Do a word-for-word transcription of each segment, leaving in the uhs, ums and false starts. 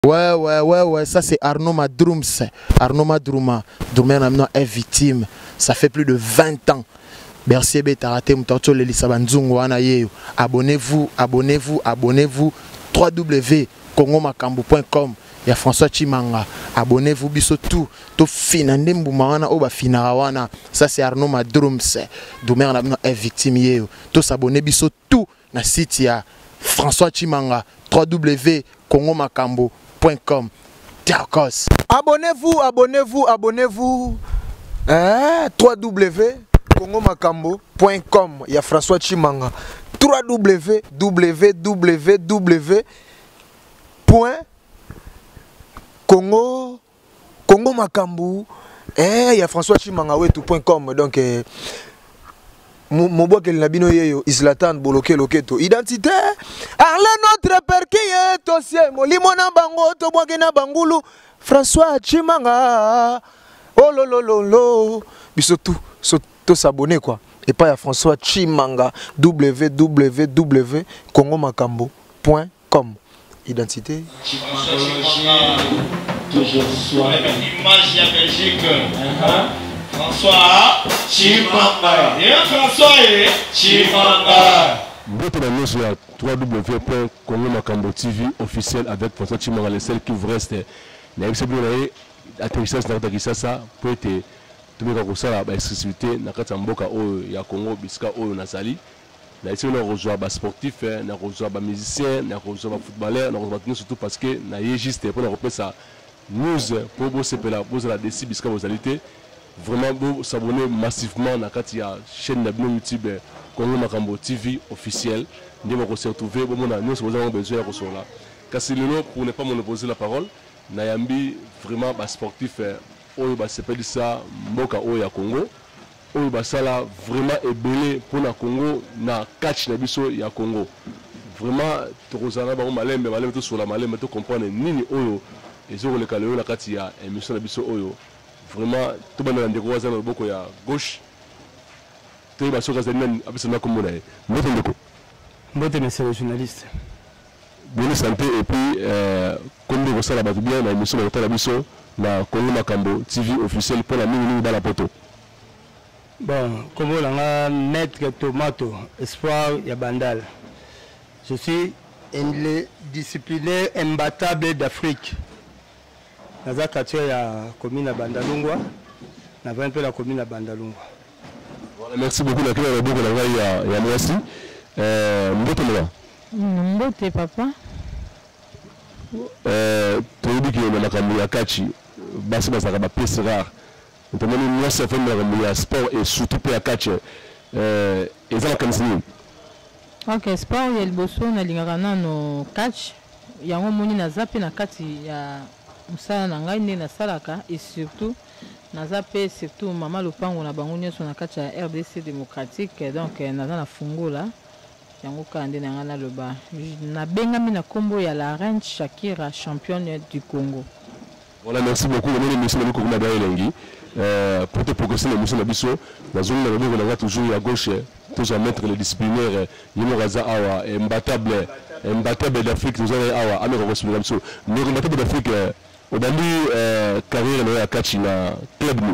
Ouais, ouais, ouais, ouais, ça c'est Arnaud Madroums. Arnaud Madrouma. Doumé maintenant est victime. Ça fait plus de vingt ans. Merci Betarate Moutarto Lelisabandzungu Anaye. Abonnez-vous, abonnez-vous, abonnez-vous. w w w point congo makambo point com. Il y a François Chimanga. Abonnez-vous, biso tout. To finande mboumawana oba finarawana. Ça c'est Arnaud Madroums. Doumé maintenant est victime. Yeo. To s'abonner biso tout. Na site ya François Chimanga. w w w point congo makambo point com. Abonnez-vous, abonnez-vous, abonnez-vous. Hein? w w w point congo makambo point com. Il y a François Chimanga. w w w point congo congo makambo. Eh, il y a François Chimanga wetu point com. Donc eh, mon bois qu'elle n'a bino yeyo Islatan boloke loketo identité arle notre père qui est aussi molimona bango to bois na bangulu François Chimanga oh lo lo lo lo biso tout to s'abonner quoi et pas à François Chimanga w w w point congo makambo point com identité toujours soir image ya Belgique François Chimanga. Et François Chimanga. Votre annonce sur w w w point congo makambo T V officiel avec François Chimanga, le seul qui vous reste. La M C B a atterrissage dans la Kisasa pour être tout le monde a la exclusivité dans le Mboka au ya Congo biska au Nazali. La ici on a rejoint des sportifs, on a rejoint des musiciens, on a rejoint des footballeurs, on a rejoint surtout parce que on a juste pour repérer ça news pour vous c'est la vous la décider biska vos qualités. Vraiment vous s'abonner massivement dans la chaîne de YouTube Congo Makambo T V officiel. Nous allons se retrouver bon nous avons besoin de recevoir là. Casilino pour ne pas monopoliser la parole, Nayambi vraiment bas sportif oyo ba s'appelle ça Mboka oyo ya Congo. Oyo ba sala vraiment ébélé pour na Congo na catch na biso ya Congo. Vraiment tozana ba malembe malembe to sur la malembe to comprendre nini oyo ezoko le kaleo na kati ya émission na biso oyo. Vraiment tout le monde a un beaucoup à gauche. Tout le monde a un peu de monsieur le journaliste. Bonne santé et puis, comme vous savez, bien, la émission de la mission, la Congo Makambo T V officiel pour la mini dans la poteau. Bon, comme on a maître Tomato, espoir Yabandal. Je suis un disciplinaire imbattable d'Afrique. Naza quartier ya commune à Bandalungwa, na vingt peu la commune à Bandalungwa. Voilà, merci beaucoup la classe beaucoup la ya ya merci. Euh mbote là. Mbote papa. Euh tu dis que na kambi ya kachi basi basa ba pièce rare. Notamment nous ça fait le sport et surtout pour ya kachi euh ezala kansini. OK, sport ya liboso na lingaka no catch yango moni na zape na kati ya musala na ngai nde nasalaka et surtout naza pe surtout mama lopango na bango nyonso na kati ya R D C démocratique donc naza na fungola yango ka nde na ngai naloba nabengami na kombo ya la reine Shakira championne du Congo. Voilà, merci beaucoup. Nous émission de Congo na Elengi euh pour te progresser l'émission na biso na zone na bongo na toujours à gauche toujours mettre les disciplinaires Yimoraza awa imbattable imbattable d'Afrique nous avons awa ameko ko biso mais imbattable d'Afrique au début carrière na catch na club nous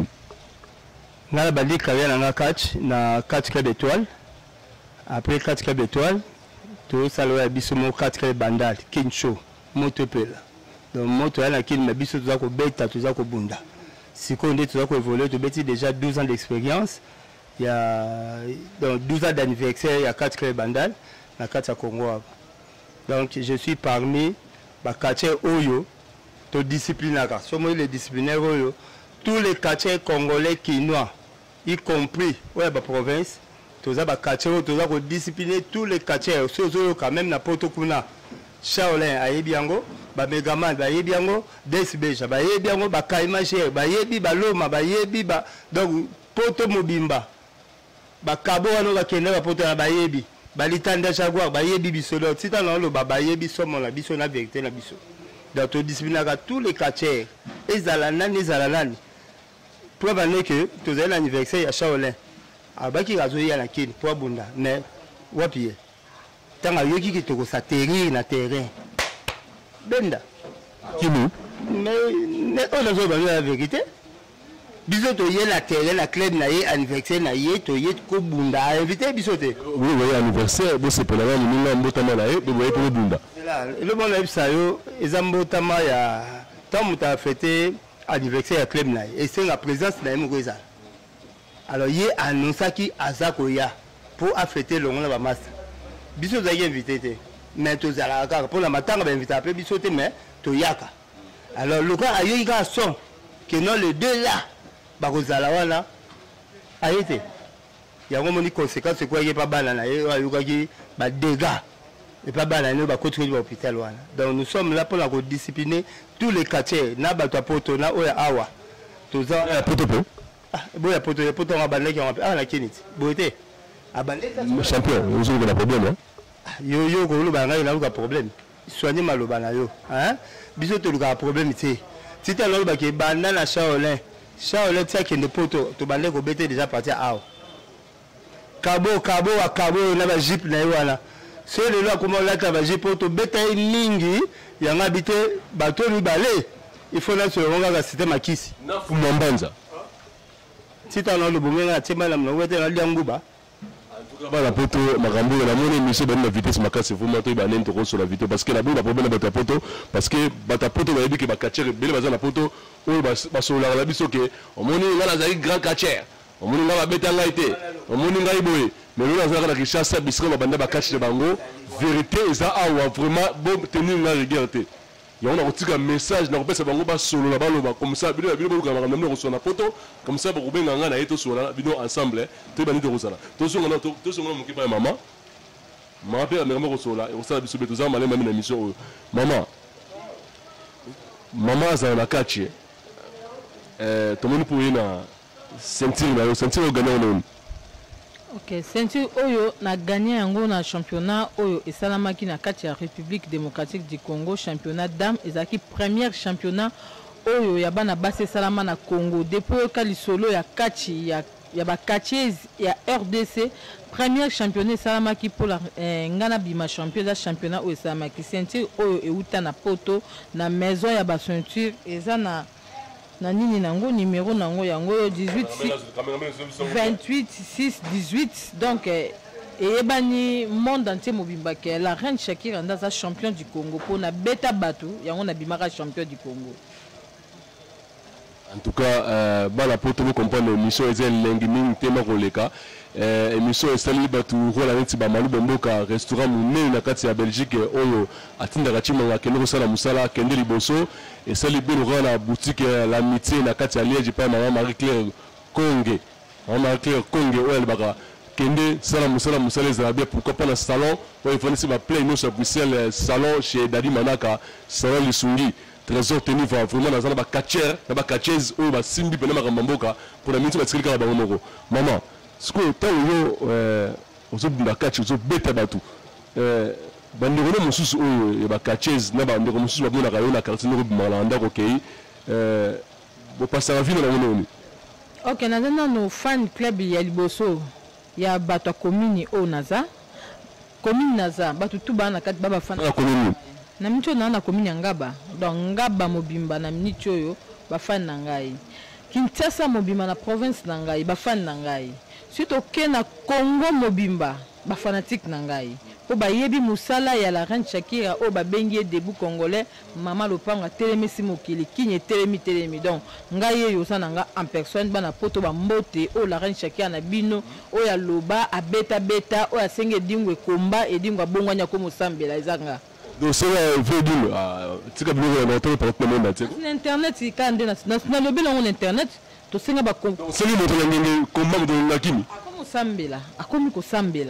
na bali carrière na catch na catch club étoile après catch club étoile tout ça le biso mo catch club bandal kincho motopela donc moto ala kin na biso tuza ko beta tuza ko bunda siko nde tuza ko évoluer to beti déjà douze ans d'expérience il y a donc douze ans d'anniversaire il y a catch club bandal na catch à Congo donc je suis parmi ba catcher oyo to disciplinaka somo les disciplinaires tous les quartiers congolais quinois y compris ouais ba province toza ba quartiers toza ko discipliner tous les quartiers sozo quand même na poto kuna Shaolin ayebi yango ba Megaman ba yebi yango Desbeja ba yebi yango ba Kaimacher ba yebi ba Loma ba yebi ba donc poto mobimba ba kabo wana ba kende ba poto na ba yebi ba litanda jaguar ba yebi bisolo tita na lo ba ba yebi somo la biso na vérité na biso. Dans tout discipline à tous les quartiers et zalanani zalanani preuve est que tu as l'anniversaire à Shaolin à baki razoya na kin pour bunda mais wapi tant yoki qui te ko s'atterrir na terrain benda Qui nous? Mais on a besoin de la vérité. Biso to yé la télé, la clé na yé anniversaire na yé to yé ko bunda invité biso te. Oui, oui, anniversaire, bon c'est pour la même minga mbotama na yé, vous voyez pour le bunda. Là, le bon live ça yo, ezambotama ya tant muta fêté anniversaire ya club na yé et c'est la présence na yé mokoza. Alors yé annonça qui azako ya pour fêter le ngona ba master. Biso za yé invité te. Mais to zala ka pour la matanga ba invité après biso te mais to yaka. Alors le gars a eu un son que non les deux là. Bakozala wana ayete ya ngombo ni conséquence quoi y pas banana et ayukaki ba dégâts et pas banana ba continuer l'hôpital wana. Donc nous sommes là pour la discipliner tous les quartiers na bato poto na oya awa toza poto po ah boya poto ya poto ngabanda ki ngapé ah na kiniti boete abandé champion vous avez un problème yo yo ko lo banga ina lu ka problème soigner maloba na yo hein biso to lu ka problème ti ti ta lo ba ke banda na Shaolin Shaolin tia qui ne poto to bande ko bete déjà parti à Kabo Kabo wa Kabo na ba jeep na wana c'est le là comment là ta ba jeep to bete mingi ya ngabite bato ni balé il faut là se ronga ka système akisi na fumambanza tita na lo bomenga tshema na mnawete na lianguba la poto makambo la moni monsieur ben la vitesse makasi vous monter ba nento ko sur la vidéo parce que la bonne problème ba ta poto parce que ba ta poto ba dit que ba catcher bele ba na poto o ba ba so la biso que o moni ngala za grand catcher o moni ngala beta ngaité o moni ngai boy mais nous na za ka chasse bisika ba banda ba catcher bango vérité ça a vraiment bon tenir la rigueur. Il y a un message dans le bango ba solo la baloba comme ça bino bino ba ngam na ko na poto comme ça ba ko benga ngana eto so la bino ensemble te bani to ko to so ngana to so ngana mo ki pa mama ma pe na mo ko so la o sa biso beto za male mami na mission mama mama za na kachi euh to mo pour ina sentir na yo sentir o gagner non. Ok, ceinture Oyo na gagné yango na championnat Oyo et Salamaki na kati ya République démocratique du Congo, championnat dame ezaki première championnat Oyo ya bana base salama na Congo depuis ka lisolo ya kati ya ya ba kati ya R D C première championnat Salamaki pour la eh, ngana bima championnat championnat Oyo Salamaki ceinture Oyo e uta na poto na maison ya ba ceinture eza na na nini nango numéro nango yango dix-huit vingt-huit six dix-huit donc et ebani monde entier mobimba ke la reine Shakira ndaza champion du Congo pour na beta batu yango na bimaka champion du Congo. En tout cas euh bala poto vous comprendre mission ezel lengi mingi tema koleka euh émission esali batu rola neti ba malu bomboka restaurant munene na kati ya Belgique oyo atinda kachimanga kende kosala musala kende liboso esali bino rona boutique l'amitié na kati ya Liège pa maman Marie Claire Konge maman Marie Claire Konge oyo baka kende sala musala musala za bien pourquoi pas na salon oyo fonisi ba play no sur Bruxelles salon chez Dadi Manaka salon Lisungi trésor tenu va vraiment dans la catcher na ba catcheuse ou ba simbi pena makamboka pour la minute ba tsikika na bango maman ce que tant yo euh ozo bunda catch ozo beta batu euh bandeko no mususu oyo ba catcheuse na ba ndeko mususu ba bona ka yo na quartier no bimala ndako kei euh bo passer la vie na ngoni. OK na zana no fan club ya liboso ya bato commune o naza commune naza bato tuba na kati baba fan commune na mito na na commune ngaba donc ngaba mobimba na mito yo ba fan na ngai Kinshasa mobimba na province na ngai ba fan na ngai surtout ke na Congo mobimba ba fanatique na ngai po ba yebi musala ya la reine Shakira o ba bengi debout congolais mama lopanga telemisi mokili kinye telemi telemi donc ngai yo sana nga en personne bana poto ba mbote o la reine Shakira na bino o ya loba abeta beta o ya senge dingwe komba e dingwa bongwanya ko musambela ezanga. Donc c'est la vidéo tu as bien noté par le monde entier. Internet il quand na lobby na internet to senga ba donc c'est lui notre ngenge komba de lakini akomo sambela akomi ko sambela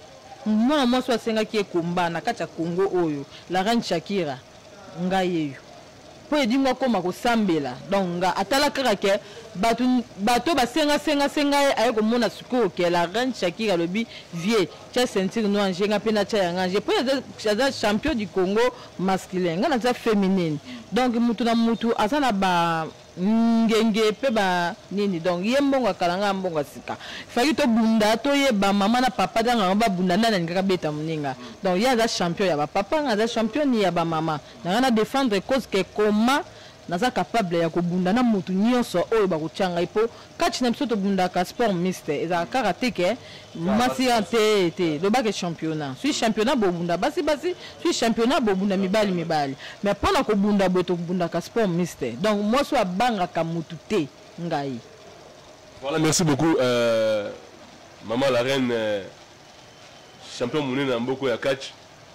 mwana mwasi asenga ki komba na kati ya Congo oyo la reine Shakira ngai yeyo po edinga koma ko sambela donc nga atala kaka ke bato bato basenga senga senga aye ko mona suko ke la reine Shakira lobi vie tia ceinture noire ngenga pena tia yanga je po ya champion du Congo masculin nga na tia féminine donc mutu na mutu asana ba ngenge pe ba nini donc ye mbongo kalanga mbongo sika faki to bunda to ye ba mama na papa danga ba bunda na ngaka beta muninga donc ya za champion ya ba papa nga za champion ya ba mama na na défendre cause que comment naza capable ya ko bunda na mutu nyonso oyo ba kuchanga ipo catch na biso to bunda ka sport mixte eza karatéke masi ante te lo ba ke championnat suis championnat bo bunda basi basi suis championnat bo bunda mibali mibali mais pona ko bunda bo to bunda ka sport mixte donc moi so abanga ka mutu te ngai. Voilà, merci beaucoup euh, maman la reine euh, champion monene na mboko ya catch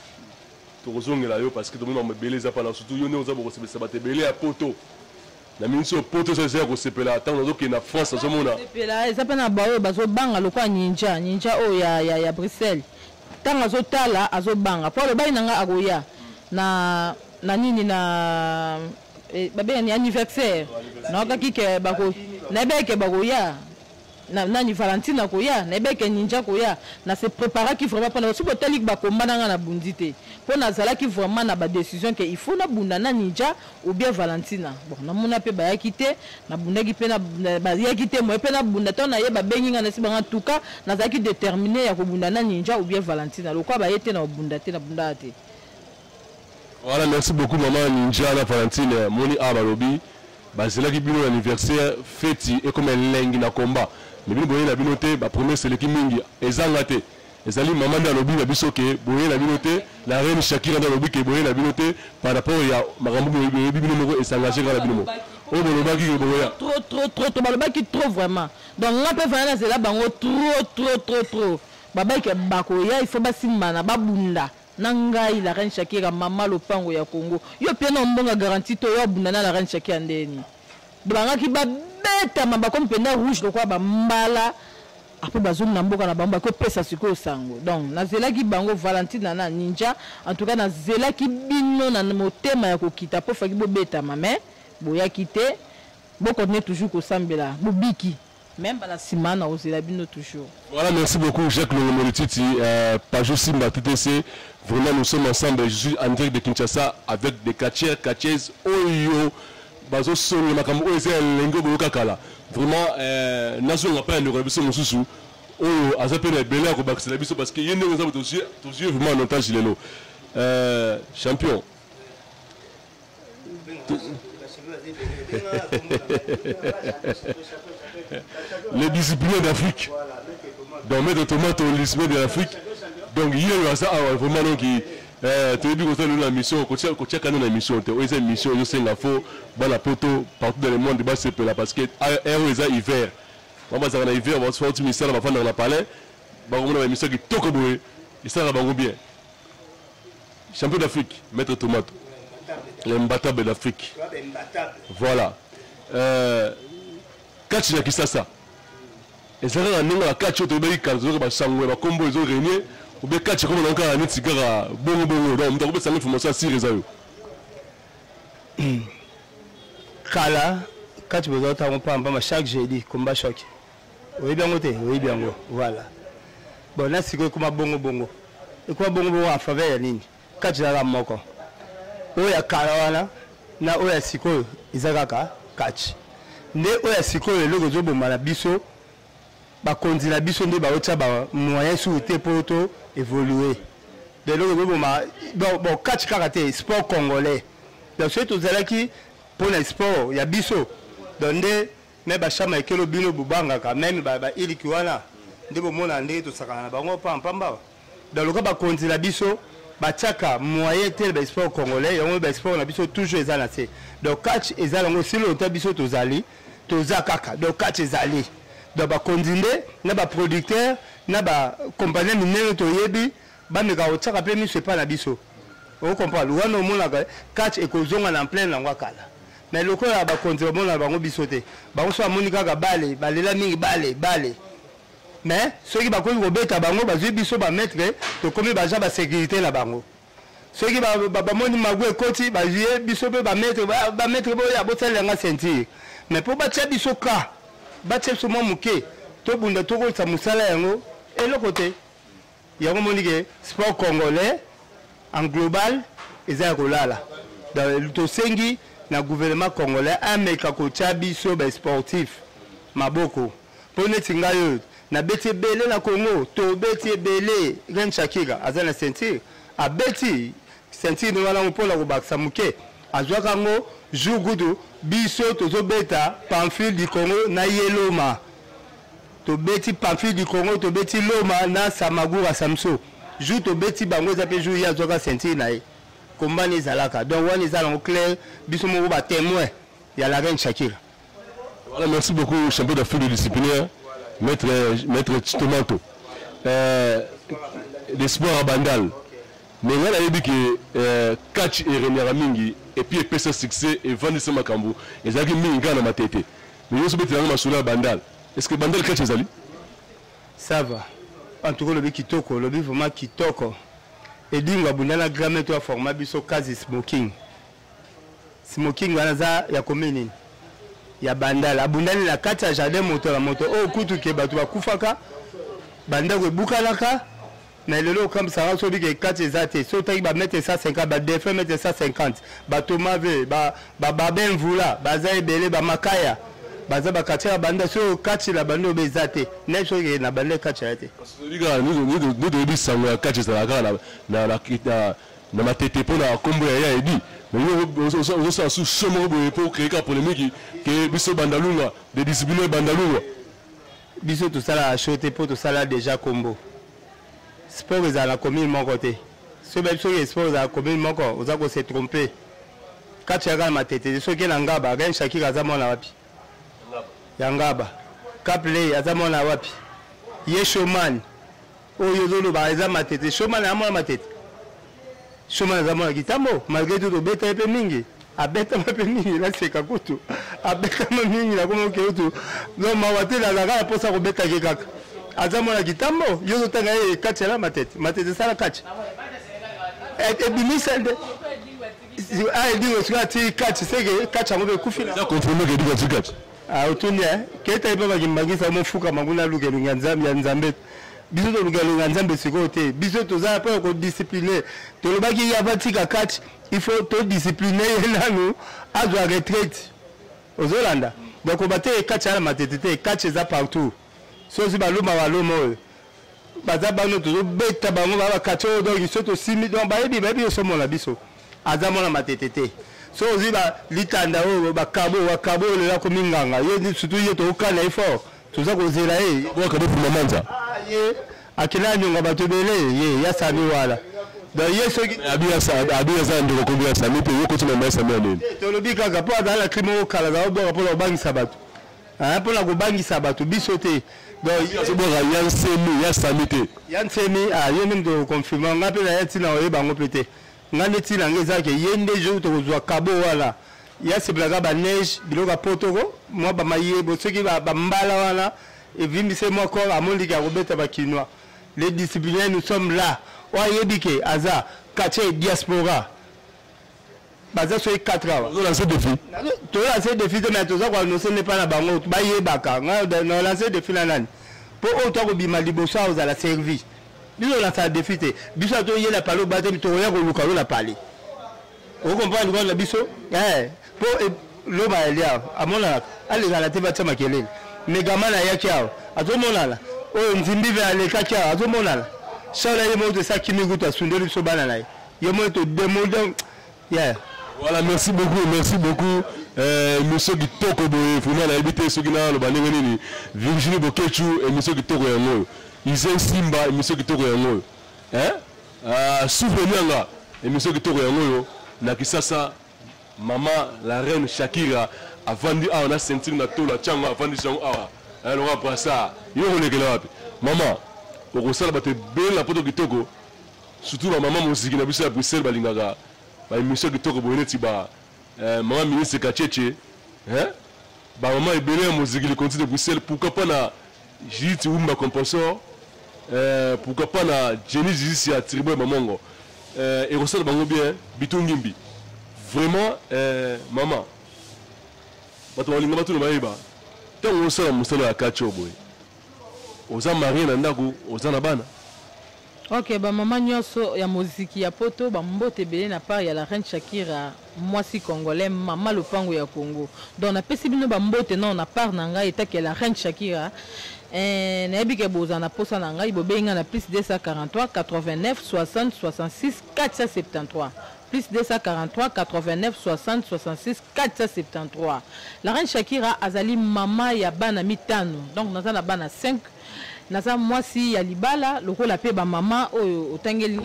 tozongela yo parce que tout le monde beleza pa na surtout yo ne oza boko se ba te belé à poto na minso poto so se ko sepela tant ozo ke na France zo mona sepela eza pa na bayo bazo banga lokwa ninja ninja o ya ya, ya Bruxelles tant azo tala azo banga pour le bayi nanga agoya na na nini na eh, babe ni anniversaire na kaki ke bako na beke bagoya na nani Valentina koya na beke ninja koya na se préparer qui vraiment pendant ce botelik ba komba na na bundité pour na zala qui vraiment na ba décision que il faut na bunda na ninja ou bien Valentina bon na mona pe ba yakité na bunda ki pe na ba yakité mo pe na bunda to na ye ba bengi na si ba en tout cas na zaki déterminer ya ko bunda na ninja ou bien Valentina lokwa ba yete na bunda te na bunda te. Voilà, merci beaucoup maman ninja na Valentine moni abalobi bazela ki bino anniversaire feti et comme lengi na combat mais bino boye na bino te ba premier c'est l'équipe mingi ezanga te ezali maman na lobi na biso ke boye na bino te la reine Shakira na lobi ke boye na bino te par rapport ya makambo boye bino moko esengagé na bino o bolobaki ke boye trop trop trop to balobaki trop vraiment donc nga pe vana c'est là bango trop trop trop trop baba ke bakoya il faut basimba na babunda nangai la reine Shakira mama lopango ya Congo yo pe na mbonga garantie to yo bunda na la reine Shakira ndeni banga ki ba beta mamba comme penda rouge lokwa ba mbala après bazone na mboka na bamba ko pesa siko sango donc na zela ki bango Valentine na ninja en tout cas na zela ki bino na motema ya kokita po faki bo beta mame boya kité bo continuer toujours ko sambela bo biki même bala simana o zela bino toujours. Voilà, merci beaucoup Jacques Longomolititi euh, Pajou Simba T T C. Vraiment nous sommes ensemble, je suis en direct de Kinshasa avec des catcheurs catcheuses oyo bazo songa makambo oyo c'est lengo boka kala vraiment euh nazo ngapa ndeko biso mususu oyo azapena bela ko bakisela biso parce que yende nzabu to to vraiment en otage lelo euh champion les disciplines d'Afrique donc mettre tomate au lisme de l'Afrique donc il y a ça vraiment donc Euh, tu as dit que la mission, que tu as une mission, tu as une mission, je sais la faux, la poto, partout dans le monde, c'est là parce que est hiver. Moi, je suis hiver, je vais faire un ministère, je vais faire dans la palais, je vais faire une mission qui est tout comme et ça va bien. Champion d'Afrique, maître tomate, l'imbattable d'Afrique. Voilà. Catch qui ça ça. Et ça va nous la catch, tu vas dire que tu vas changer, tu vas combo, tu vas régner. Ou bien catch comme on a un tigara bongo bongo donc on peut savoir information sur les ayo kala catch besoin ta on pas pas chaque jeudi combat choc oui bien côté oui bien voilà bon là c'est comme bongo bongo et quoi bongo bongo en faveur ya nini catch la moko o ya kala wana na o ya siko izakaka catch ne o ya siko le logo zo bomala biso ba konzila biso nde ba otsa ba moyen sur te poto évoluer de l'autre bon bon catch karaté sport congolais donc c'est tout ça qui pour le sport il y a biso donc mais ba chama ekelo bino bubanga quand même ba ba ili kiwana ndebo mona ndé to sakana bango pam pamba dans le cas ba konzila biso ba tchaka moyen tel ba sport congolais y a ba sport na biso toujours ezala c'est donc catch ezala ngo silo to biso to zali to zakaka donc catch ezali donc ba konzinde na ba producteur na ba compagnie minene to yebi ba meka otaka pe miso pas na biso on comprend le wana mona catch ekozonga na plein langwa kala mais le ko ya ba konzinde mona bango biso te bango so amonika ka bale balela mingi bale bale mais ceux qui ba ko beta bango ba zwi biso ba mettre to komi ba ja ba sécurité na bango ceux qui ba ba moni magwe koti ba zwi biso pe ba mettre ba mettre bo ya botela nga sentir mais pour ba tia biso ka ba tia so mo muke to bunda to ko sa musala yango et le côté il y a un sport congolais en global et ça kolala dans le tosengi na gouvernement congolais ameka kotia biso ba sportif maboko po neti ngayo na beti belé na Congo to beti belé Ren Shakira azana ceinture a beti ceinture ni wala mpola ko baksa muke azwa kango jugudu biso tozo beta Pamphile du Congo na Yeloma to beti Pamphile du Congo to beti Loma na Samagura Samso jou to beti bango za pe jou ya azwa ceinture na ye combani ezalaka donc wani ezala clair biso moko ba témoin ya la Ren Shakira. Voilà, merci beaucoup champion d'Afrique de disciplinaire maître maître Tomato euh des sports à Bandal mais on a dit que catch et René mingi et puis P C succès et Vanessa Makambu et zaki minga na matete mais yo sobeti na masula Bandal est-ce que Bandal catch ezali ça va en tout cas le kitoko le vraiment kitoko et dinga bundana gramme to format biso kazi smoking smoking wanaza ya komini ya Bandal abundani la kati ya jardin moto la moto o kutu ke batu bakufaka banda ko bukalaka na lelo comme ça so bi ke kati ezate so taki ba mettre cent cinquante ba défend mettre cent cinquante ba tomave ba ba baben vula baza ebele ba makaya baza ba kati ya banda so kati la bando bezate na so ke na banda kati ya te parce que liga nous nous nous de bisa ya kati za la na na na na matete pona kombo ya edi mais on se sous chemin pour créer une polémique que biso bandalunga de discipliner bandalunga biso tout ça la acheté pour tout ça là déjà combo sport est à la commune mon côté ce même chose sport à la commune mon côté on a se tromper quand tu regardes ma tête ce qui est ngaba Ren Shakira azamona wapi yangaba kaple azamona wapi ye showman oyo zolo ba azama tête showman amona ma tête showman azamona kitambo malgré tout do beta pe mingi abeta pe mingi la seka kutu abeta mingi la komo ke utu no mawate la la pour ça ko beta ke kaka azamona kitambo yo tanga e kacha la matete matete sala kacha et bimisende ah digo sika ti kacha sege kacha ngo be kufila ça confirmer que digo kacha ah otunia keta ipa bagimagisa mo fuka maguna luke lunganzambi ya nzambe biso to luke lunganzambe siko te biso to za pa ko discipliner to lo baki ya batika kacha il faut to discipliner nanu azwa retraite ozolanda donc obate kacha la matete kacha za partout so si baluma baluma baza bano to beta bango ba kacha donc so to simi donc ba yebi ba yebi so mona biso azamona matete so ziba litanda o ba kabo wa kabo le la kominganga ye surtout ye to kana ifo tuza ko zela e bo ka bofu mamanza ye akina nyonga batobele ye ya sami wala da ye so abia sa abia sa ndiko ko bia sami pe yoko tuna mai sami nini to lobika ka po adala krimo kala ga obo po bangisa batu ah po la ko bangisa batu bisote donc so bo ga yan semi ya sami te yan semi ah ye nim to confirmer ngape na yetina o ye bango pete ngane tina ngeza ke yende jo to zwa kabo wala ya se blaga ba neige biloka potoko moi ba maye bo soki ba mbala wala et vimise moi corps amondi ka robeta ba kinwa les disciplinaires nous sommes là wa yebike aza kache diaspora baza so quatre ans on lance défi to lance défi de mettre ça quoi non ce n'est pas na bango ba yebaka nga lance défi na nani po o to ko bima libosa aux à la service biso la sa défité biso to yela palo baté to ya ko lukalo la parler on comprend ngo la biso eh po lo ba elia amona ale la te ba tsama kelele megamana ya kyao azomona la o nzimbi ve ale ka kyao azomona la shala ye mo de sa kimi guta sundeli so bana la ye mo to demande yeah voilà merci beaucoup merci beaucoup euh monsieur Kitoko boye funa la habité ce qui na lo balinga nini Virginie Bokechu et monsieur Kitoko ya ngoyo Izen Simba et monsieur Kitoko ya ngoyo hein ah souvenir et monsieur Kitoko ya ngoyo na kisasa maman la reine Shakira a vendu ah on a senti na tola changa a vendu son ah alors après ça yo on est wapi maman au sala baté belle la poto Kitoko surtout la maman musique na biso ya Bruxelles balingaka ba monsieur Kitoko boneti ba euh maman ministre Kacheche hein ba maman ebele musique le continent de Bruxelles pourquoi pas na Jiti Umba Composor euh pourquoi pas na Jenny Jisi à Tribo Mamongo euh et ressort bango bien bitungimbi vraiment euh maman bato balinga bato na bayeba tant on sala musala ya kacho boy oza marine na ndako oza na bana Ok, bah maman nyonso ya muziki ya poto ba mbote belé na part ya la reine Shakira mwasi congolais mama lopango ya Congo. Donc na pesi bino ba mbote non na part na ngai etaki la reine Shakira. Eh na yebike boza na posa na ngai bobenga na plus deux cent quarante-trois quatre-vingt-neuf soixante soixante-six quatre cent soixante-treize. Plus deux cent quarante-trois quatre-vingt-neuf soixante soixante-six quatre cent soixante-treize. La reine Shakira azali mama ya bana mitano. Donc naza na bana cinq. Naza mwasi ya libala lokola pe ba mama oyo otangeli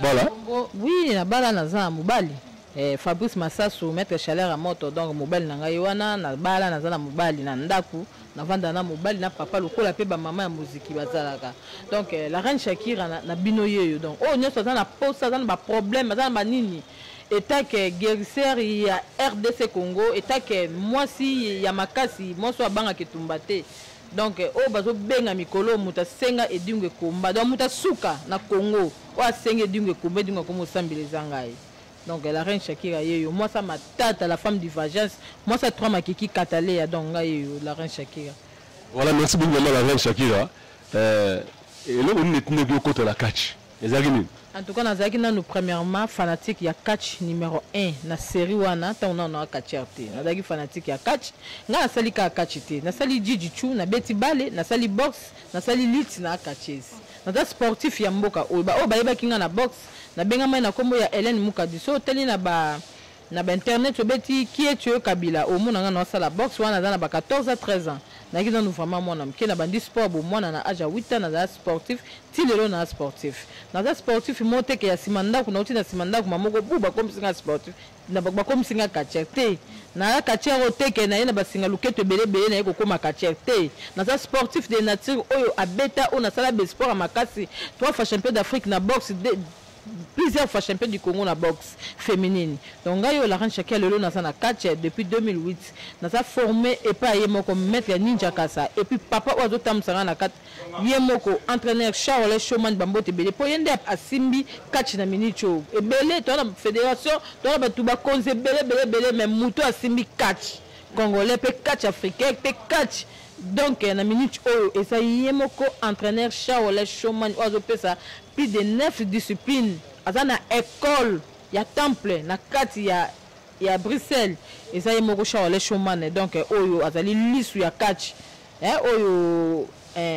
oui na bala naza mobali eh Fabrice Massasso maître chaleur à moto donc mobali na ngai wana na bala naza na mobali na ndaku na vanda na mobali na papa lokola pe ba mama ya muziki bazalaka donc eh, la reine Shakira na, na bino yeyo donc oh nyoso za na posa za na ba problème za na ba nini état que guérisseur ya R D C Congo état que mwasi ya makasi moso abanga kitumbate. Donc o bazo benga mikolo muta senga edungwe komba donc muta suka na Congo o senga edungwe komba edungwe komo sambileza ngai. Donc la reine Shakira yeyo moi ça ma tata la femme du Vagence moi ça trois makiki katalé ya donc ngai la reine Shakira. Voilà, merci beaucoup maman la reine Shakira. Euh et là on est né côté la catch. Ezagini. En tout cas nazaki na nous premièrement fanatique ya catch numéro un na série wana ta on a catcherte. Nazaki fanatique ya catch. Nga nasali ka catchite. Nasali jiu-jitsu na beti bale, nasali box, nasali lit na catches. Naza sportif ya mboka o ba o ba yeba kinga na box. Na benga mai na kombo ya Hélène Mukadi. So teli na ba na ba internet obeti qui est tu Kabila au mona nga na sala box wana na ba quatorze à treize ans. Na kiza nous vraiment mona mke na bandi sport bo mona na âge huit ans na sportif ti lelo na sportif. Na sportif mote ke ya simanda kuna uti na simanda kuma moko buba comme singa sportif na ba comme singa kachete na kachero teke na yena basinga luketo bele bele na yeko koma kachete na sportif de nature oyo abeta ona sala be sport makasi trois fois champion d'Afrique na boxe plusieurs fois champion du Congo na boxe féminine. Donc ngayo la reine Shakira lelo na sana catch depuis deux mille huit. Na sa formé et pas yemoko maître Ninja Kasa et puis papa ozo tamsanga na kat yemoko entraîneur Charles Showman Bambote Belé po yende asimbi catch na minicho et belé to na fédération to na batu ba konze belé belé belé même muto asimbi catch congolais pe catch africain pe catch. Donc na minute oyo esa yemoko entraîneur Charles Showman ozo pesa plus de neuf disciplines azana école ya temple na kati ya ya Bruxelles esa yemoko Charles Showman donc oyo azali lisu ya catch eh oyo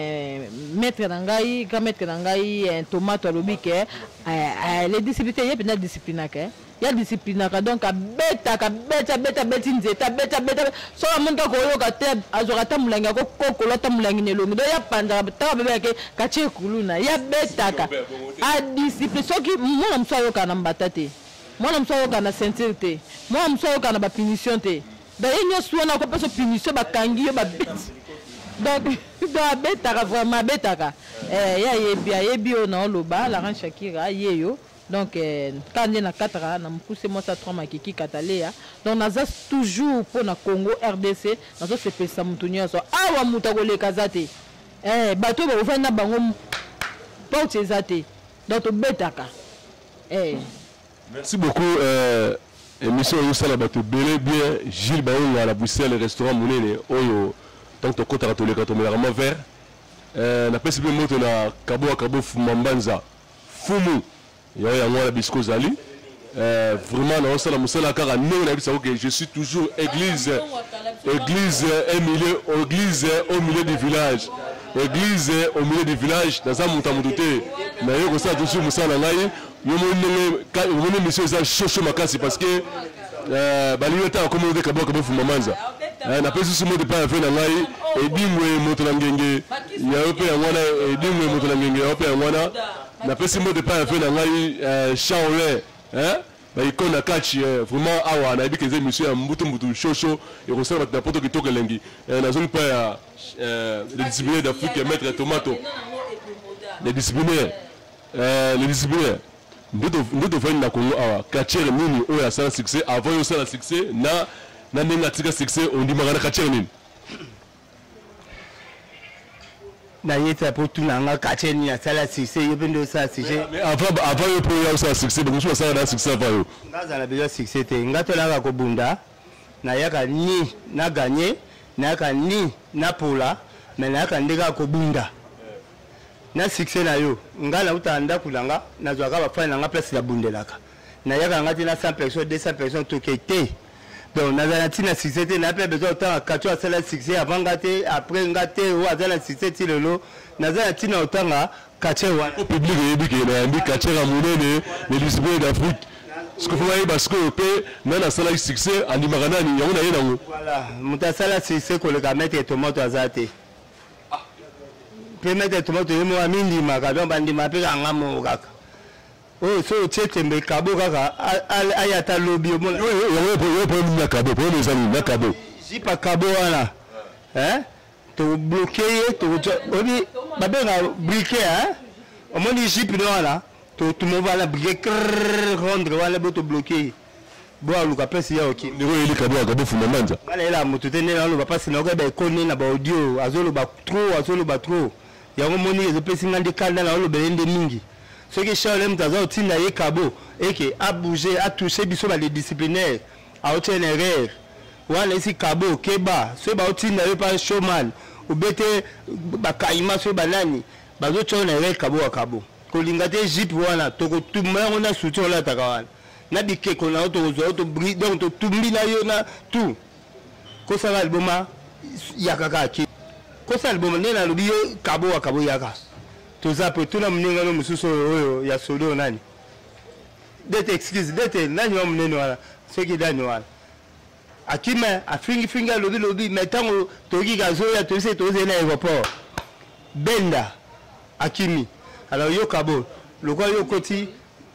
eh maître nangai ka maître nangai tomato lobike eh les disciplines yep na discipline ke ya discipline ka donc beta ka beta beta beti nzeta beta beta so amonka ko yoka te azora tamulangi ko kokolo tamulangi nelongi do ya panda ta bebe ke ka chekuluna ya beta ka a discipline so ki mwana mso yoka na mbata te mwana mso yoka na ceinture te mwana mso yoka na ba punition te da yenyo suona ko peso punition ba kangi yo ba beti donc do beta ka vraiment beta ka eh ya yebi yebi ona oloba la reine Shakira yeyo. Donc quand on a quatre ans, on a poussé moi ça trois makiki katalea. Donc on a toujours pour na Congo R D C, on a fait pesa mutunia so awa mutagole kazate. Eh bato ba ofenda bango porte zate. Donc betaka. Eh merci beaucoup euh émission yo sala bato belé bien Gilles Baonga à la Bruxelles restaurant Munene oyo donc to kota katolika to merama vert. Euh na pesi bien moto na kabo kabo fumambanza. Fumu il y a un bisco zali euh vraiment non ça la musala car non on a dit ça que je suis toujours église église au milieu église au milieu du village église au milieu du village dans un montamuté mais yo ça toujours musala ngai yo mon mon monsieur ça chocho makasi parce que euh baliota comme de kabo kabo fumamanza na pesi sumo de pas faire ngai et bimwe moto na ngenge ya ope ya ngwana et bimwe moto na ngenge ya ope ya ngwana na pesi mo de pas fait na ngai Shaolin hein ba ikona catch vraiment awa na biki ze monsieur mbutu mbutu shosho et resserve na poto kitoko lengi na zone pas ya les disciplinaires d'Afrique maître tomato les disciplinaires euh les disciplinaires ndoto ndoto fa na Congo awa catcher nini o ya sans succès avant yo sans succès na na ninga tika succès on dit magana catcher nini na yeta pour tout nanga catcher ni sala succès yebendo ça succès mais avant avant yo pour ya ça succès donc je ça na succès avant yo ngaza la besoin succès te ngato la ko bunda na yaka ni na gagner na yaka ni na pola mais na yaka ndeka ko bunda na succès na yo nga na uta ndako nanga na zwaka ba fana nga place la bundelaka na yaka ngati na cent personnes deux cents personnes to kete donc na za tina succès te na pe besoin autant kacho asala succès avant ngate après ngate ou azala succès ti lelo na za tina autant kacho wa au public yebi ke na mbi kacho la munene les disciplines d'Afrique ce que vous voyez parce que pe na na sala succès andi magana ni yango na yena ngo voilà mutasala succès ko le ka mettre tomate azate permettre tomate yo mo amindi maka donc bandi mape kanga mo kaka oh so tete mbe kabo kaka ayata lobby mo yo yo yo po mi kabo po les amis na kabo si pas kabo wana hein to bloquer to obi babe na briquer hein o mo ni jip no wana to to mo vala briquer rendre wala bo to bloquer bo aluka pesi ya oki ndiko ili kabo kabo fundamenta wala ila mutu tene na lo ba pasi na ko ba koni na ba audio azolo ba trop azolo ba trop yango moni ezo pesi ngandi kanda na lo belende mingi ce qui Charles mtaza otinda ye kabo eke a bouger a toucher biso ba les disciplinaires a otene erreur wala isi kabo keba so ba otinda ye pa showman ou bete ba kaima so banani ba zo tona erreur kabo wa kabo ko lingate jip wana to ko tumba ona soutien la takawana na bike ko na to zo to bri donc to tumbi na yo na tout ko sala albuma yakaka ki ko sala albuma nena lobi yo kabo wa kabo yaka to zapo tuna mninga no mususo oyo ya solo nani dete excuse dete nani wa mneno wala seki dani wala akima afingi finga lobi lobi metango togi gazo ya to se to ze na aéroport benda akimi alors yo kabo le quoi yo koti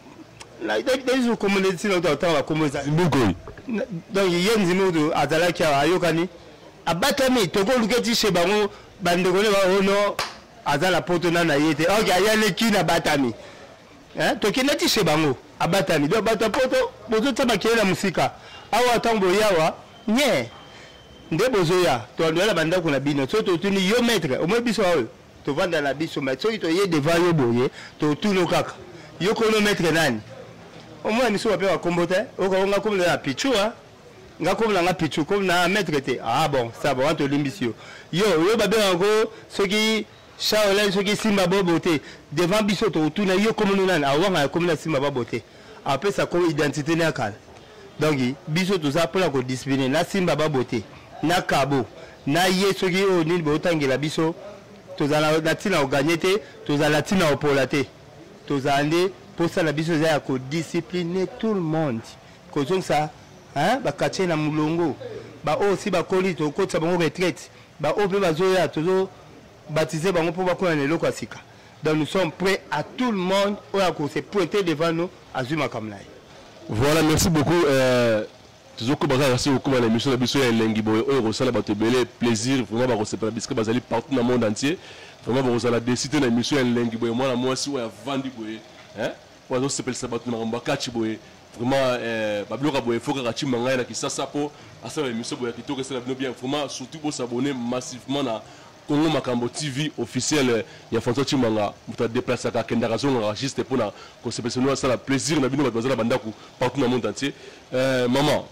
na des zo communauté no to ta ko moza mbukoi donc yenzi modo azala kya ayokani abatami to ko luketi shebango bandeko ne ba ono azala poto na na yete ok ayale kina batami hein to kinati shebango abatami do bata poto bozo taba kiela musika awa tambo yawa nye nde bozo ya to ndola banda kuna bino so to tuni yo maître o mo biso awo to vanda la biso ma so to ye devant yo boye to tuno kaka yo ko no maître nani o mo ni so ba pe wa kombote o ko nga komla ya pichua nga komla nga pichu kom na maître te ah bon ça va to limbisio yo yo ba be ngo soki Shaolin soki simba bobote devant biso to tuna yo comme nous nana awanga comme na simba bobote après ça comme identité na kala donc biso to za pour ko discipliner na simba bobote na kabo na ye soki o ni bo tangela biso to za na tina o gagner to za la tina o polate to za ande pour ça la biso za ko discipliner tout le monde ko donc ça hein ba kache na mulongo ba aussi ba koli to ko tsabango retraite ba o pe ba zoya to baptisé bango pour bakona lelo kwa sika. Donc nous sommes prêts à tout le monde pour se pointer devant nous à Zuma Kamnai. Voilà, merci beaucoup. Euh, toujours que merci beaucoup à l'émission de l'émission Lengi Boy. On reçoit la bateau belé plaisir vraiment ba recevoir parce que bazali partout dans le monde entier. Vraiment ba recevoir la décider dans l'émission Lengi Boy. Moi moi aussi ouais vandi boy. Hein? Pour nous s'appelle ça bateau na mbakachi boy. Vraiment euh ba bloka boy faut que rachi manga na kisasa po à ça l'émission boy qui to que ça bien vraiment surtout pour s'abonner massivement na Congo Makambo T V officiel ya François Chimanga muta déplacer ka kenda raison enregistré pour na ko se personne ça la plaisir na bino bazala bandaku partout dans le monde entier euh maman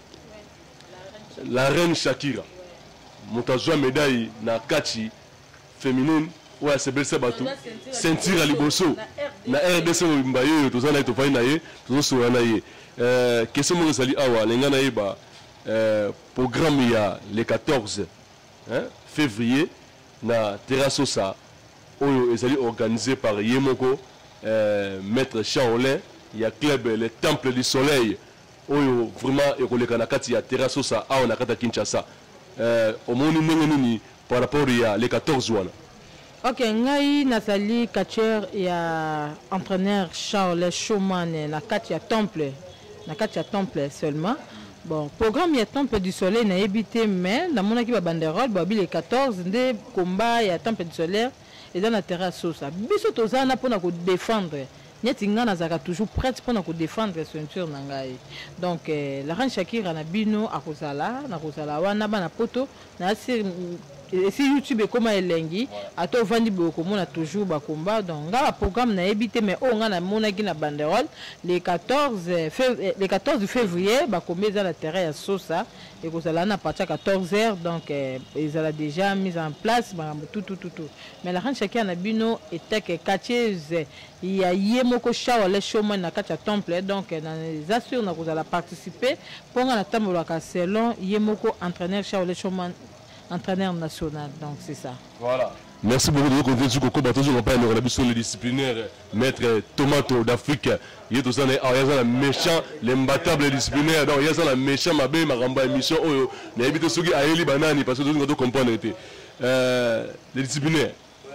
la reine Shakira muta joie médaille na kachi féminine ouais c'est belle sabatu sentir à liboso na R D C mbayo to zana to faina ye to so na ye euh question mo sali awa lenga na yeba euh programme ya le quatorze hein février na Terrasosa oyo ezali organisé par Yemoko euh, maître Shaolin ya club le temple du soleil oyo vraiment ekoleka na kati ya Terrasosa awa na kata Kinshasa euh omoni ndenge nini par rapport ya le quatorze wana. Ok, ngai nasali catcheur ya entraîneur Shaolin Showman na kati ya temple na kati ya temple seulement. Bon, programme ya Temple du Soleil na ebité mais na mona ki ba banderole ba bi le quatorze ndé combat ya Temple du Soleil et dans la Terrasosa. Biso tozana pona ko défendre. Nyeti ngana zaka toujours prête pona ko défendre ceinture na ngai. Donc eh, la reine Shakira na bino akozala na kozala wana bana poto na et si YouTube comme elengi ato vandi beaucoup mon a toujours ba combat donc nga programme na ebité mais on nga na mona ki na banderole les quatorze les quatorze février ba combat dans la terrain ya Sosa et que ça là na partir à quatorze heures donc ils ont déjà mis en place tout tout tout tout mais la ran chacun na bino était que quartier il y a yemoko shawa les chômeurs na kacha temple donc dans les assure na la participer pour na tambo la selon yemoko entraîneur shawa les chômeurs entraîneur national donc c'est ça voilà. Merci beaucoup de vous continuer sur Coco Bateau. On parle de le disciplinaire maître Tomato d'Afrique. Il est tout ça, il y a un méchant, l'imbattable disciplinaire. Donc il y a un méchant, ma belle, ma ramba émission. Il y a des gens qui ont banani parce que nous devons comprendre. Le disciplinaire.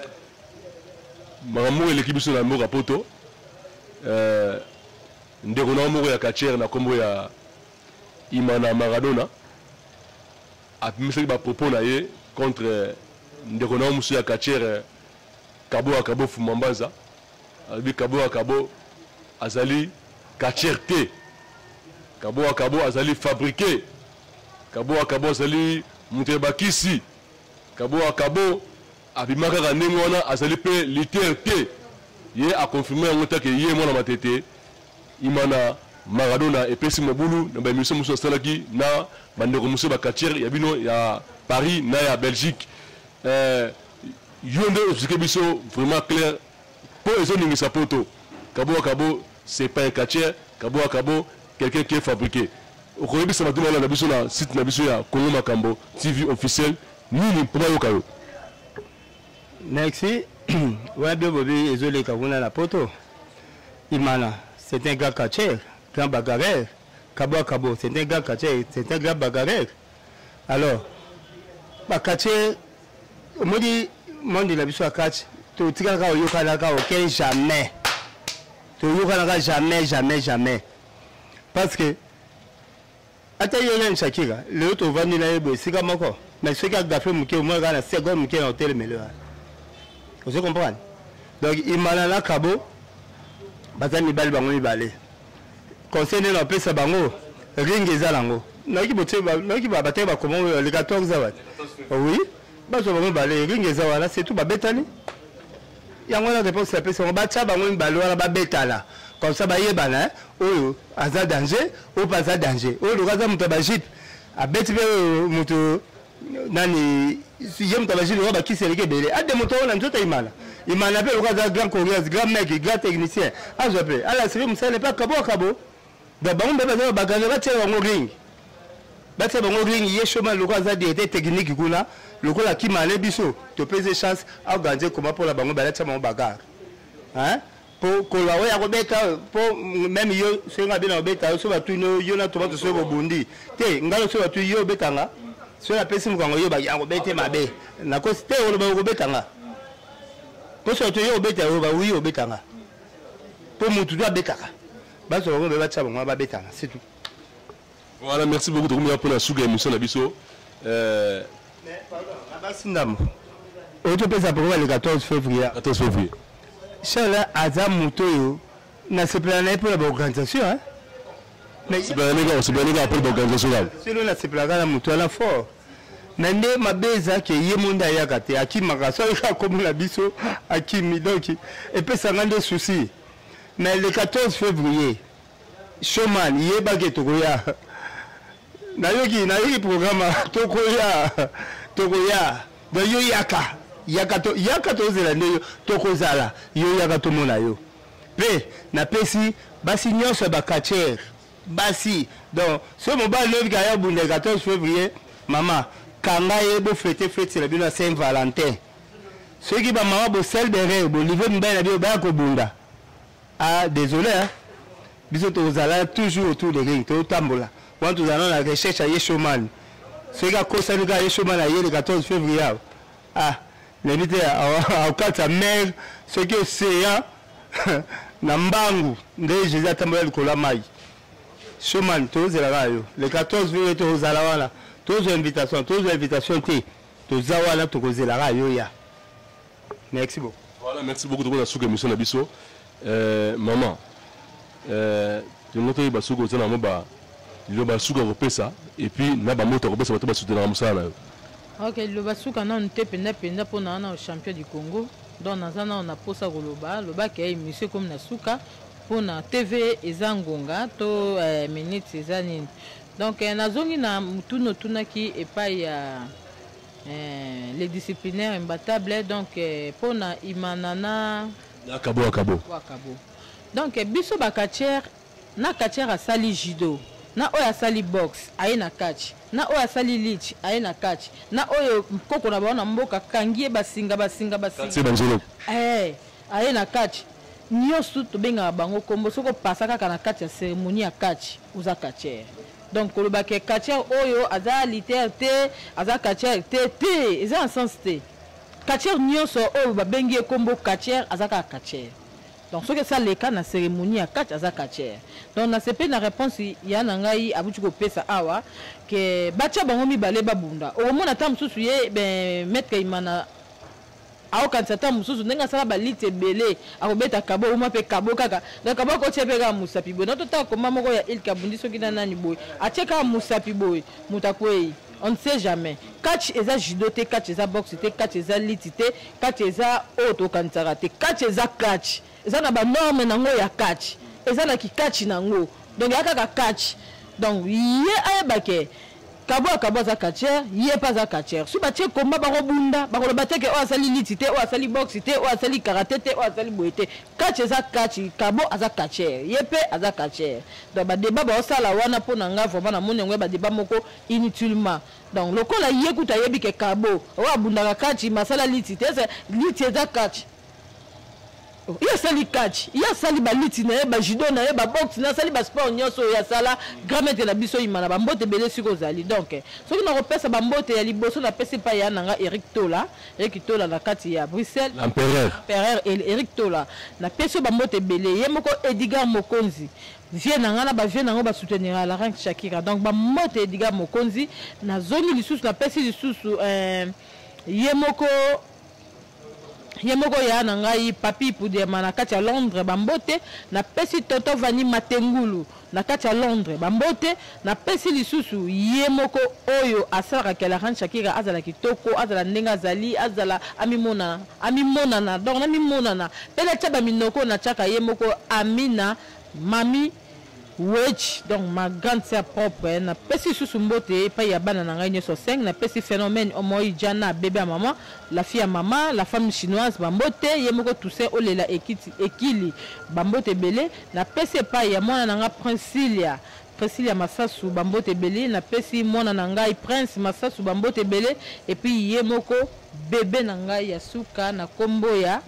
Ma ramba et l'équipe sur la mort à Poto. Nous avons mort à Kacher, na Kombo ya Imana Maradona. A pu me faire des propos contre. Ndeko na musu ya Kachere Kabo Akabo Fumambaza abi Kabo Akabo azali Kacherte Kabo Akabo azali fabriqué Kabo Akabo azali Mutebakisi Kabo Akabo abimaka kanengona azali pe literté ye a confirmé ngota ke ye mwana matete Imana Maradona et pesi mobulu na ba mission musu salaki na bandeko musu ba Kachere ya bino ya Paris na ya Belgique. Euh, Yonde Biso vraiment clair pour les zones de Poto. Kabo Kabo, c'est pas un catcher, Kabo Kabo, quelqu'un qui est fabriqué. Au Korebi, ça m'a donné la Biso, la site Nabiso, Congo Makambo, T V officiel, ni ni pour Yokaro. Merci. Ouais, bien, Bobby, et Zolé Kavuna la Poto. Imana, c'est un gars catcher, grand bagarreur. Kabo Kabo, c'est un gars catcher, c'est un grand bagarreur. Alors, bah, catcher. Moi dis moi dis la biso à catch to tikaka oyoka naka aucun jamais to yoka naka jamais jamais jamais parce que ata yona nshakira le to vandi na yebo sika moko mais ce qui a gafé muke moi na seconde muke na hôtel melora vous comprenez donc il m'a la Kabo bazani bal bango mibale concernant la pesa bango ring ezalango na ki bote ba na ki ba bate ba comment le quatorze août oui. Baso bango balé ringeza wala c'est tout ba betani yango na réponse la pesa ba tcha bango mbalo wala ba betala comme ça ba yebana oyo aza danger o pas aza danger o lokaza muto ba jip a beti be muto nani yem ta ba jip ba kiseleke bele ade muto na nzota imana imana pe lokaza grand courrier grand mec grand technicien azo pe ala siri musale pas Kabo Kabo da bango be ba ba ganga ba tcha bango ring ba tcha bango ring ye choma lokaza directeur technique kuna lokola ki malé biso to pese chance à gagner comment pour la bango balata mon bagarre hein pour ko la ya ko beta pour même yo se nga bina beta so ba tuno yo na to ba to so bobundi te ngalo so ba tu yo betanga so la pese mu kango yo ba ya ko bete mabe na ko te o ba ko betanga ko so to yo beta o ba wi o betanga pour mutu do betaka ba so ngo be ba tsa bango ba betanga c'est tout. Voilà, merci beaucoup de vous pour la sous émission la biso euh mais pardon, la base ndam. Auto pesa pour le quatorze février. quatorze février. Chala Azam Mutoyo n'a se plané pour l'organisation hein. Mais c'est bien les gars, c'est bien les gars pour l'organisation là. C'est là c'est plané la Mutoyo la fort. Nande mabeza ke yemonda yakate akimaka so ka comme la biso akimi donc et puis ça rend des soucis. Mais le quatorze février Showman yeba ke tokoya. Na yoki na yoki programme tokoya tokoya do yo yaka yaka to yaka to zela ndeyo tokozala yo yaka to mona yo pe na pesi basi nyonso ba catcher basi donc ce moment le ga ya bunde quatorze février maman kanga yebo fêter fête la bino Saint Valentin ceux qui ba maman bo sel de rêve bo niveau mba na bio ba ko bunda ah désolé hein biso tozala toujours autour de ring to tambola. Quand nous allons à la recherche à Yeshoman, ceux qui ont constaté que Yeshoman a eu le quatorze février, ah, l'invité à quatre mère, ceux qui ont séant, Nambangu, Jésus a tambouré le colamai. Showman, tous les rails, le quatorze février, tous les alawana, tous les invitations, tous les invitations, tous les awana, tous les rails, merci beaucoup. Voilà, merci beaucoup de vous avoir émission Nabiso. Maman, je ne sais pas si vous avez il y a un souga repesa et puis na ba moto repesa bato ba soutenir musala Ok, le basuka na on te penda penda pour na na champion du Congo. Donc na zana on a posa goloba, le ba ke monsieur comme na suka pour na T V ezangonga to eh, minutes ezanini. Donc eh, na zongi na mutuno tunaki et pas ya eh, les disciplinaires imbattables donc eh, pour na imanana na kabo kabo. Kabo. Donc eh, biso ba katière na katière a sali judo. Na oya sali box aye na catch na oya sali lich aye na catch na oyo koko na baona mboka kangie basinga basinga basinga eh aye na catch nyosu to benga bango kombo soko pasaka kana catch ya cérémonie ya catch uza catcher donc ko ba ke catcher oyo aza literté aza catcher té té eza en sens té catcher nyoso oyo ba bengi kombo catcher aza ka catcher. Donc ce que ça les cas na cérémonie à catch aza catcher. Donc na sepe na réponse ya na ngai abuti ko pesa awa ke bacha bango mi balé babunda. O mona tam susu ye ben maître imana ao kanisa tam susu ndenga sala balite belé akobeta kabo uma pe kabo kaka. Na kabo ko chepeka musapi boy. Na tota ko mama ko ya il kabundi soki na nani boy. Acheka musapi boy mutakwe. On ne sait jamais. Catch eza judo te, catch eza boxe te, catch eza lit te, catch eza auto kansara te, catch eza catch. Eza na ba norme nango ya catch. Eza na ki catch nango. Donc ya kaka catch. Donc ye ayebake kabo kabo za catcher, ye pas za catcher. Su ba tie komba ba robunda, ba ko bateke o asali lit te, o asali boxe te, o asali karaté te, o asali boité. Catch eza catch, kabo aza catcher. Ye pe aza catcher. Donc ba débat ba osala wana pona nga vraiment na moni ngwe ba débat moko inutilement. Donc le kola yekuta yebi ke kabo o abunda catch masala lit te, lit eza catch. Il y a sali catch, il y a sali baliti na ba judo na ba boxe na sali ba sport nyoso ya sala gramete la biso imana ba mbote belé siko zali. Donc ce qui na repesa ba mbote ya liboso na pesi pa ya nanga Eric Tola, Eric Tola na kati ya Bruxelles. L'empereur. L'empereur Eric Tola na pesi ba mbote belé yemoko Edgar Mokonzi. Vient nanga na ba vient nanga ba soutenir la rank Shakira. Donc ba mbote Edgar Mokonzi na zoni lisusu na pesi lisusu euh yemoko Yemoko ya na ngai papi pude na kati ya Londres bambote na pesi Toto Vani Matengulu na kati ya Londres bambote na pesi lisusu yemoko oyo asara kala ran Shakira azala kitoko azala ndenga zali azala amimona amimona na donc na mimona na pela taba minoko na chaka yemoko Amina mami Wedge, donc ma grande sœur propre, na pesi sous mbote, pas ya bana na ngai so cinq, na pesi phénomène omoi jana bébé à maman, la fille à maman, la femme chinoise bambote, yemoko tousé olela ekiti ekili bambote belé, na pesi pas ya mwana na nga Princilia, Princilia Massasu bambote belé, na pesi mwana na ngai Prince Massasu bambote belé, et puis yemoko bébé na ngai ya suka na kombo ya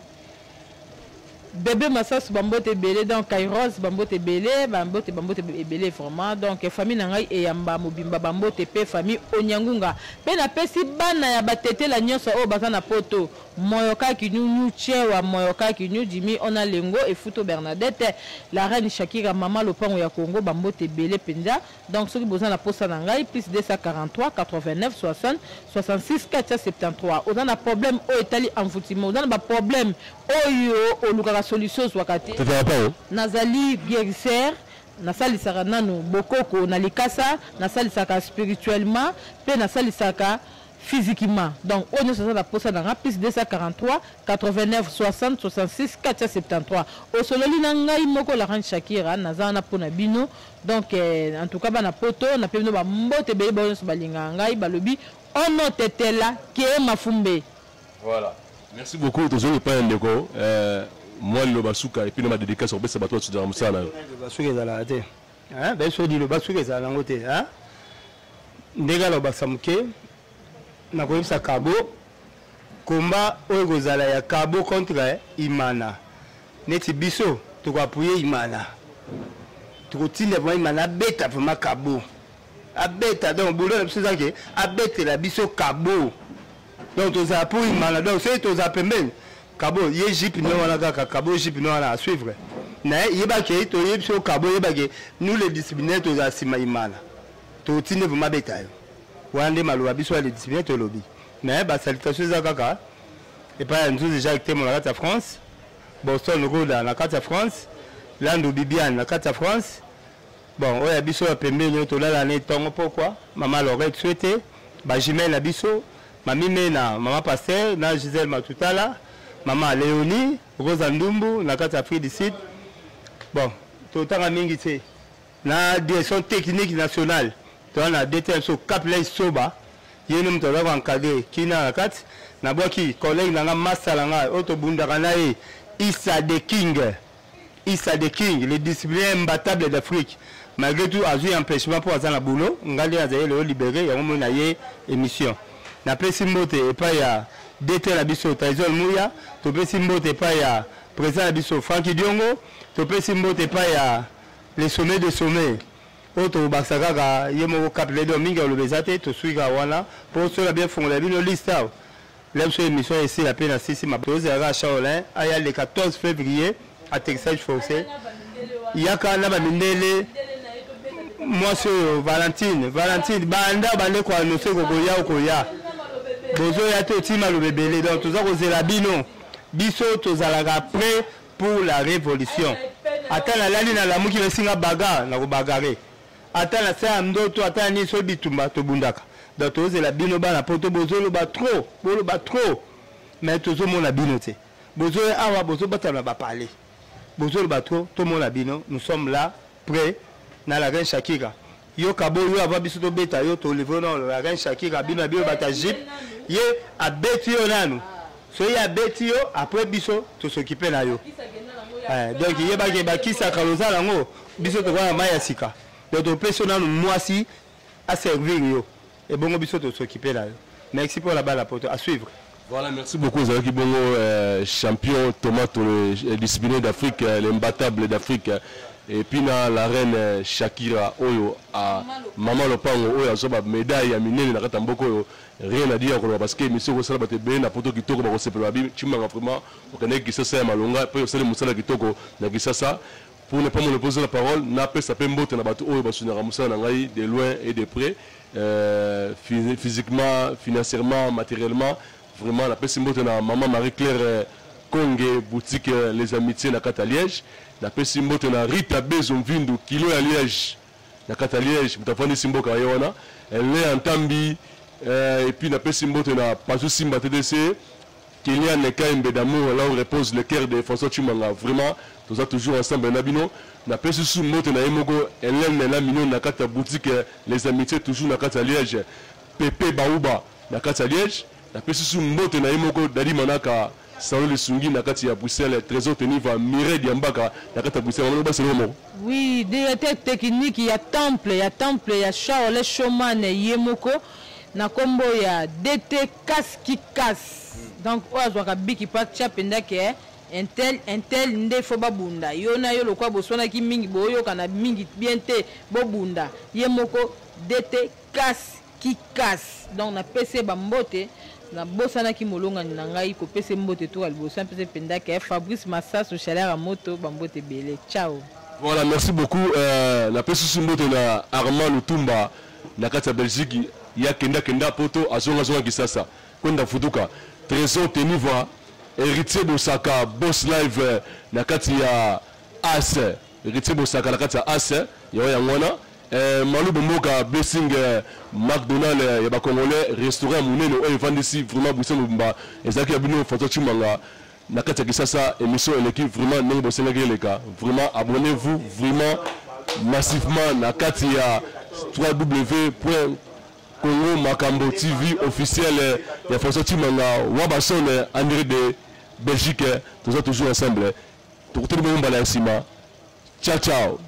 bébé Massas bambote belé donc Kairos bambote belé bambote bambote belé vraiment donc famille nangai et yamba mobimba bambote pe famille onyangunga pe na pesi bana ya batete la nyonso o bazana poto moyoka kinyu nyu chewa moyoka kinyu Jimmy ona lengo et Futo Bernadette la reine Shakira maman le pango ya Congo bambote belé penja donc ceux qui besoin la poste nangai plus deux cent quarante-trois quatre-vingt-neuf soixante soixante-six quatre cent soixante-treize on a un problème au Italie en footimo on a un problème oyo oluka solution wakati nazali guérisseur nasalisaka nanu bokoko na likasa nasalisaka spirituellement pe nasalisaka physiquement donc on est la posa dans plus deux cent quarante-trois quatre-vingt-neuf soixante soixante-six quatre cent soixante-treize au sololi na ngai moko la ran Shakira nazana pona bino donc eh, en tout cas bana poto na pe no ba mbote be ba so balinga ngai balobi ono tetela ke mafumbe. Voilà, merci beaucoup tozoli pa ndeko euh moi le basuka et puis le ma dédicace au besa bato tu diras ça là le basuka za la te hein ben so di le basuka za la ngote hein ndega lo basamuke na ko yisa kabo komba oyo gozala ya kabo contre imana neti biso to ko appuyer imana to ko tinde vraiment imana beta vraiment kabo abeta donc boulot na biso zake abeta la biso kabo donc to za pour imana donc c'est to za pembeni Kabo, ye jip no wana kaka kabo jip no wana à suivre. Na yeba ke to yebso kabo yeba ke nous les disciplinaires to za sima imana. To tine vraiment betayo. Wande maluwa biso les disciplinaires to lobby. Na ba salutation za kaka. Et pas nous déjà été mon la France. Boston go dans la carte France. Lando Bibiane la carte France. Bon, oya biso pembe nyo to la l'année tongo pourquoi? Maman l'aurait souhaité. Ba jimel la biso Mami Mena, Maman Pasteur, na Gisèle Matutala, Maman Léonie, Rosa Ndumbu, na kati Afrique du Sud. Bon, tout le temps à Mingité. La direction technique nationale, tu as la détention Kapley Soba, Yenum Tola encadré, qui n'a la carte, na boki, collègue n'a Massalanga, Otobundakanae, Issa de King, Issa de King, les disciplines imbattables d'Afrique. Malgré tout, a eu un empêchement pour Azana Boulot, Ngali a le libéré, il y a une émission. Na pe simbote et pas ya déter la biso Tyson Mouya, to pe simbote et pas ya président la biso Frankie Diongo, to pe simbote et pas ya les sommets de sommets. Auto Basaka yemo cap les domingues le bezate to suiga wana pour cela bien fond la bino liste. L'émission émission ici la peine assise ma pose à Shaolin aya le quatorze février à Texas Forcé. Il y a quand na ba mindele moi c'est Valentine, Valentine banda bande kwa no se gogoya okoya. Bozo ya te tima le bébé donc tout ça cause la bino biso tozalaka prêt pour la révolution. Ata la lali na lamu ki besinga baga na ko bagare. Ata la sa ndoto ata ni so bitumba to bundaka. Donc toze la bino ba na poto bozo lo ba trop, bolo ba trop. Mais tozo mon la bino te. Bozo awa bozo bata na ba parler. Bozo lo ba trop, to mon la bino, nous sommes là prêts na la reine Shakira. Yo kabo yo ava biso to beta yo to livre na la reine Shakira bino bio bata jip. Ye a beti yo nanu. So ye a beti yo après biso to s'occuper na yo. Eh, donc il y a des gens qui sont kaloza lango biso to kwa maya sika. Donc to personnel moi si à servir yo et bon biso to s'occuper là. Merci pour la balle à poto à suivre. Voilà, merci beaucoup Zaki Bongo euh, champion Tomato le discipliné d'Afrique, l'imbattable d'Afrique. Et puis na la reine Shakira Oyo à Maman Lopango Oyo azoba médaille à minene na kata mboko rien à dire parce que monsieur ko sala baté be na poto kitoko ba ko sepela bi chimanga vraiment on connaît qui ça ça malonga pe osale musala kitoko na kisasa pour ne pas me poser la parole na pe sa pe mbote na bato Oyo basunira musala na ngai de loin et de près euh, physiquement, financièrement, matériellement vraiment la pe mbote na Maman Marie-Claire Konge boutique les amitiés na kata Liège. La pesi mbote na Rita Bezon Vindu kilo ya Liège na kata Liège mutafani simboka yona elle est en tambi euh, et puis la pesi mbote na Pazu Simba T D C Kylian Nekaimbe d'amour là où repose le cœur de François Chimanga vraiment tout ça toujours ensemble na bino na pesi sou mbote na Emogo Hélène na mino na kata boutique les amitiés toujours na kata Liège Pépé Baouba na kata Liège na pesi sou mbote na Emogo Dali Manaka Salon le Sungi na kati ya Bruxelles trésor tenu va Mireille Diambaka na kati ya Bruxelles on va se le oui directeur technique il y a temple il y a temple il y a Charles Showman Yemoko na kombo ya D T Kaski Kas donc ozo ka biki pat chapenda ke intel intel nde fo babunda yona yo lokwa bosona ki mingi boyo kana mingi bien te bobunda Yemoko D T Kaski Kas donc na P C bambote na bosana ki molonga na ngai ko pese mbote to albosa pese penda ke Fabrice Massas au chaleur à moto bambote belé ciao. Voilà, merci beaucoup euh na pese mbote na Armand Lutumba na kati ya Belgique ya kenda kenda poto azonga zonga kisasa kwenda futuka trésor teniva héritier Bosaka boss live na kati ya As héritier Bosaka na kati ya As ya yangwana Euh, Malou Bomboka blessing euh, McDonald's et euh, Congolais restaurant Mounene et Vandisi vraiment Bruxelles Mba et Zaki Abino François Chimanga na kati ya Kisasa émission l'équipe vraiment nengo bosenga les gars vraiment abonnez-vous vraiment massivement na kati ya w w w point congo makambo T V officiel ya François Chimanga Wabason André de Belgique tous ça toujours ensemble tout le monde bala sima ciao ciao.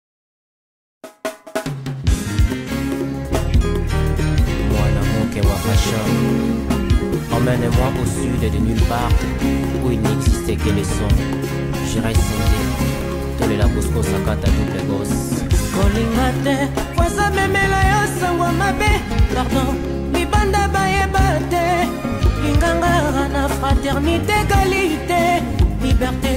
Emmène-moi au sud et de nulle part où il n'existait que les sons. J'irai sonder tole la Bosco Sakata double gosse. Kolingate, voisa memela yo sangwa mabe. Pardon, mi banda bayebate. Linganga na fraternité, qualité, liberté.